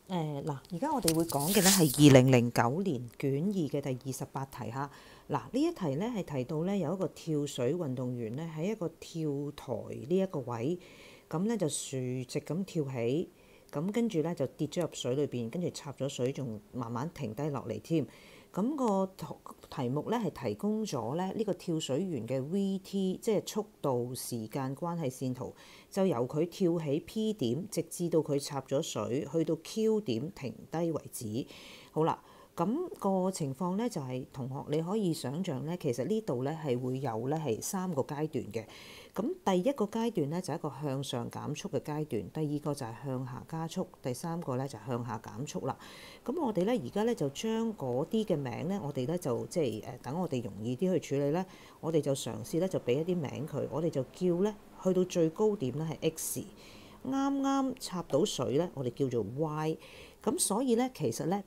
嗱，而家我哋會講嘅咧係2009年卷2嘅第28題嚇。嗱，呢一題咧係提到咧有一個跳水運動員咧喺一個跳台呢一個位，咁咧就豎直咁跳起，咁跟住咧就跌咗入水裏邊，跟住插咗水，仲慢慢停低落嚟添。咁個題目咧係提供咗咧呢個跳水員嘅 VT，即係速度時間關係線圖，就由佢跳起 P 點，直至到佢插咗水，去到 Q 點停低為止。好啦，咁個情況咧就係同學你可以想像咧，其實呢度咧係會有咧係3個階段嘅。咁第一個階段咧就係一個向上減速嘅階段，第二個就係向下加速，第三個咧就係向下減速啦。咁我哋咧而家咧就將嗰啲嘅名咧，我哋咧就即係等我哋容易啲去處理咧，我哋就嘗試咧就俾一啲名佢，我哋就叫咧去到最高點咧係 X，啱啱插到水咧我哋叫做 Y， 咁所以咧其實咧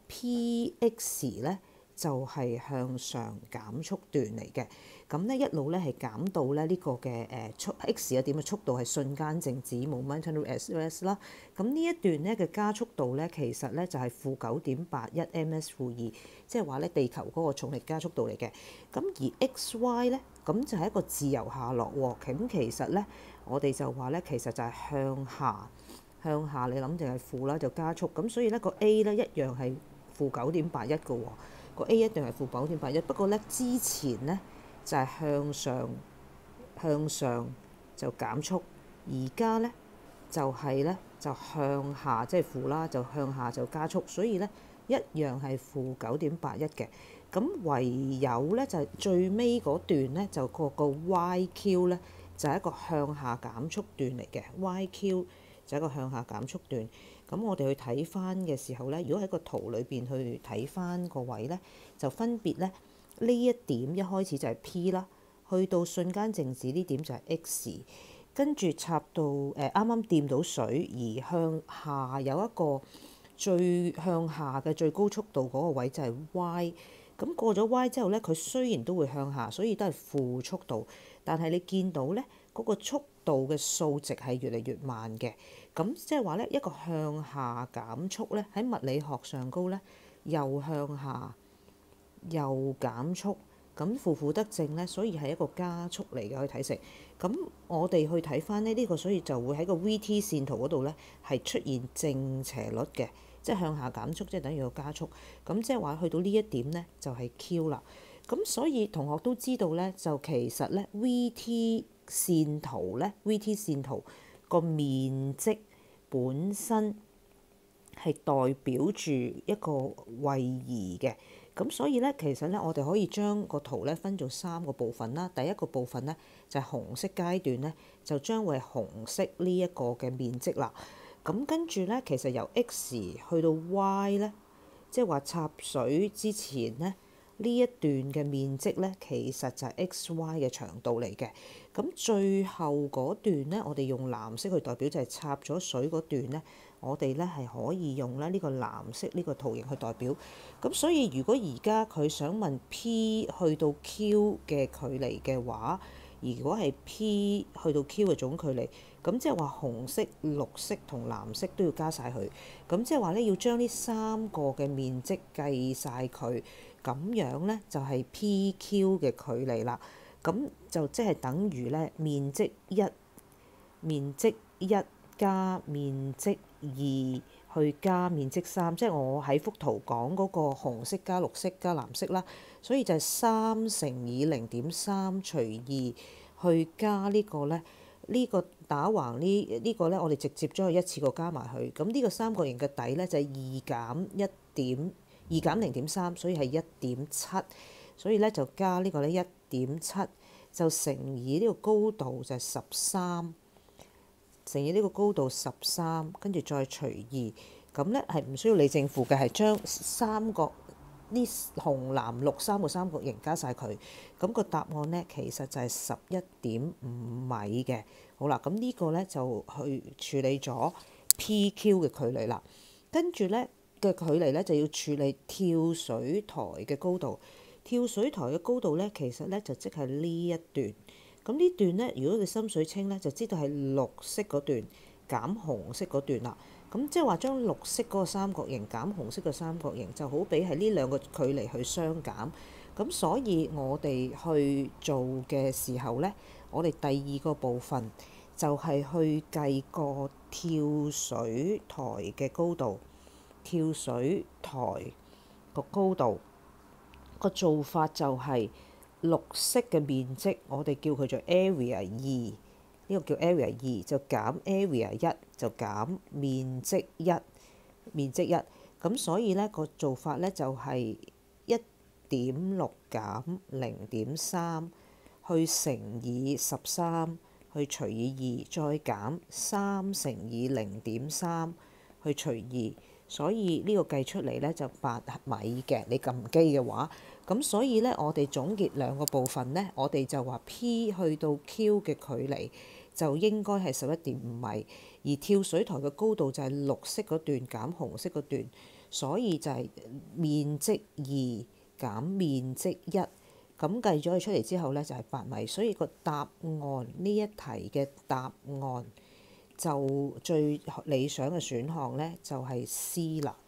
PX 咧就係向上減速段嚟嘅。咁咧一路咧係減到咧呢個嘅速 X 嘅點嘅速度係瞬間靜止 momentarily at rest 啦。咁呢一段咧嘅加速度咧其實咧就係-9.81 ms-2，即係話咧地球嗰個重力加速度嚟嘅。咁而 XY 咧咁就係一個自由下落喎。咁其實咧我哋就話咧其實就係向下你諗定係負啦就加速。咁所以咧個 A 咧一樣係-9.81嘅喎。個 A 一定係-9.81，不過咧之前咧就係向上就減速，而家咧就係咧就向下即係負啦，就向下就加速，所以咧一樣係-9.81嘅。咁唯有咧就係最尾嗰段咧就個 YQ 咧就係一個向下減速段嚟嘅 ，YQ 就係一個向下減速段。咁我哋去睇翻嘅時候咧，如果喺個圖裏邊去睇翻個位咧，就分別咧呢一點一開始就係 P 啦，去到瞬間靜止呢點就係 X， 跟住插到啱啱掂到水，而向下有一個最向下嘅最高速度嗰個位就係 Y。咁過咗 Y 之後咧，佢雖然都會向下，所以都係負速度，但係你見到咧嗰個速度嘅數值係越嚟越慢嘅。咁即係話咧，一個向下減速咧，喺物理學上高咧，又向下又減速，咁負得正咧，所以係一個加速嚟嘅，可以睇成。咁我哋去睇翻呢個，所以就會喺個 VT 線圖嗰度咧係出現正斜率嘅，即係向下減速，即係等於個加速。咁即係話去到呢一點咧就係 Q 啦。咁所以同學都知道咧，就其實咧 VT 線圖個面積本身係代表住一個位移嘅。咁所以咧，其實咧，我哋可以將個圖咧分做3個部分啦。第一個部分咧就係紅色階段咧，就將會係紅色呢一個嘅面積啦。咁跟住咧，其實由 X 去到 Y 咧，即係話插水之前咧，呢一段嘅面積咧，其實就係 XY 嘅長度嚟嘅。咁最後嗰段咧，我哋用藍色去代表，就係插咗水嗰段咧。我哋咧係可以用咧呢個藍色呢個圖形去代表。咁所以如果而家佢想問 P 去到 Q 嘅距離嘅話，如果係 P 去到 Q 嘅總距離，咁即係話紅色、綠色同藍色都要加晒佢。咁即係話咧要將呢3個嘅面積計晒佢，咁樣咧就係 PQ 嘅距離啦。咁就即係等於咧面積1加面積2去加面積3，即係我喺幅圖講嗰個紅色加綠色加藍色啦，所以就係3乘以0.3除2去加呢個咧，呢個打橫呢個咧，我哋直接將佢一次過加埋去。咁呢個三角形嘅底咧就係2減0.3，所以係1.7，所以咧就加呢個咧1.7，就乘以呢個高度就係13。乘以呢個高度13，跟住再除2，咁咧係唔需要理正負嘅，係將呢紅藍綠3個三角形加晒佢，咁個答案咧其實就係11.5米嘅。好啦，咁呢個咧就去處理咗 PQ 嘅距離啦，跟住咧嘅距離咧就要處理跳水台嘅高度。跳水台嘅高度咧，其實咧就即係呢一段。咁呢段咧，如果你心水清咧，就知道係綠色嗰段減紅色嗰段啦。 咁即係話將綠色嗰個三角形減紅色嘅三角形，就好比係呢兩個距離去相減。咁所以我哋去做嘅時候呢，我哋第二個部分就係去計個跳水台嘅高度。跳水台個高度個做法就係綠色嘅面積，我哋叫佢做 area 2，呢個叫 area 2，就減 area 1，就減面積1，面積1。咁所以呢個做法呢就係1.6減0.3去乘以13去除以2，再減3乘以0.3去除2。所以呢個計出嚟呢就8米嘅，你撳機嘅話，咁所以呢，我哋總結兩個部分呢，我哋就話 P 去到 Q 嘅距離就應該係11.5米，而跳水台嘅高度就係綠色嗰段減紅色嗰段，所以就係面積2減面積1，咁計咗佢出嚟之後呢，就係8米，所以個答案呢一題嘅答案就最理想嘅選項呢，就係 C 啦。